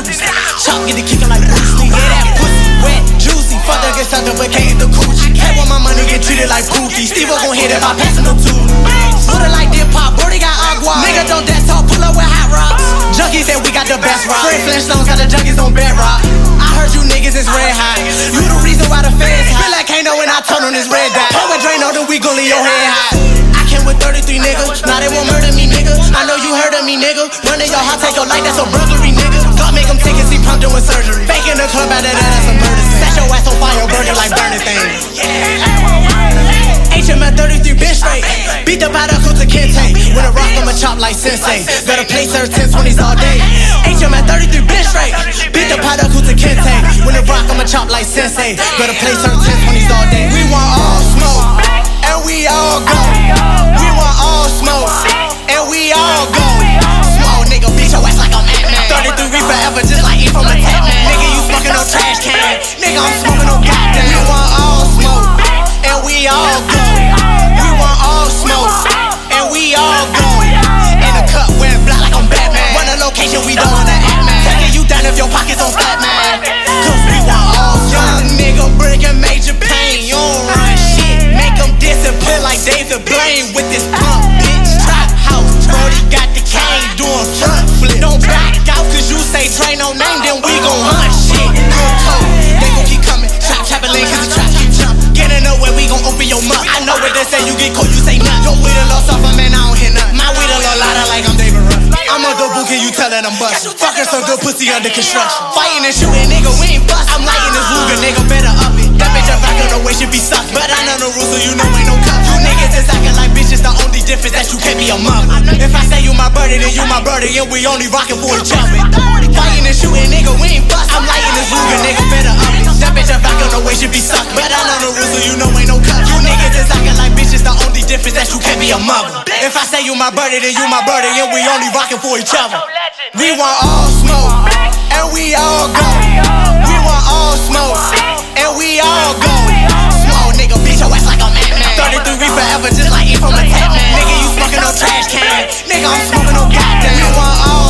noodles. Chop, get the kickin' like Bruce Lee. Yeah, that pussy wet, juicy. Fuck that get something but can't eat the coochie. Can't want my money, get treated like Pookie. Steve-O gon' hit if I pass him no two. Put it like dip pop, Brody got agua. Nigga don't that talk, pull up with hot rocks. Junkies said we got the best rock. Fred Flintstones got the junkies on bedrock. I heard you niggas is red hot. You the reason why the feds hot. Feel like Kano when I turn on this red dot. Pour with Drano, then we gon' leave your head hot. I came with 33 niggas, now they won't murder me, nigga. I know you heard of me, nigga. Running your heart, take your life, that's a burglary, nigga. God make them take and see pump doing surgery. Faking the club out of that's a murder scene. Set your ass on fire, burning like burning things. HML 33 bitch straight. Beat the powder Kuta Kente. When a rock, I'ma chop like Sensei. Gotta play serve 10-20s all day. HML 33 bitch straight. Beat the powder Kuta Kente. When a rock, I'ma chop like Sensei. Gotta play serve 10-20s all day. We want all smoke, and we all go. We want all smoke, and we all go. Small nigga, beat your ass like I'm Ant-Man. 33 forever, just like E from a tap man. Nigga, you smoking no trash can. Nigga, I'm smoking no goddamn. We want all smoke, and we all go. We want all smoke, and we all go. In the cup, wearing black like I'm Batman. Run the location, we don't wanna act man. Taking you down if your pockets on fat man. Cause we want all young nigga bringing major pain. You don't run shit, make them disappear like David Blaine with this pump, bitch. Trap house, Brody got the cane, doing front flip. Don't back out cause you say Dre no name, then we gon' hunt shit. Good code, they gon' keep coming. Chop, chop it, cause the trap keep jump. Get in the way, we gon' open your mouth. I know what they say, you get cold, you say nothing. Your weed a little suffer, man, I don't hear nothing. My weed a little louder like I'm David Ruff. I'm on the book, can you tell that I'm bust? Fucking some good pussy under construction. Fighting and shooting, nigga, we ain't bust. I'm lighting this Luger, nigga, better up it. That bitch a rock on the way, should be suckin'. But I know the rules, so you know ain't no cup. You niggas is acting like bitches, the only difference that you can't be a mother. If I say you my birdie, then you my birdie, and we only rockin' for each other. Fighting and shooting, nigga, we ain't bust. I'm lighting this Luger, nigga, better up it. That bitch a rock on the way, should be suckin'. But I know the rules, so you know ain't no cup. You niggas is acting like bitches, the only difference that you can't be a mother. If I say you my birdie, then you my birdie, and we only rockin' for each other. We want all smoke, and we all go. We want all smoke, and we all go. Small nigga, beat your ass like I'm Ant-Man. 33 forever, just like E from a tap man. Nigga, you smoking no trash can. Nigga, I'm smoking no goddamn. We want all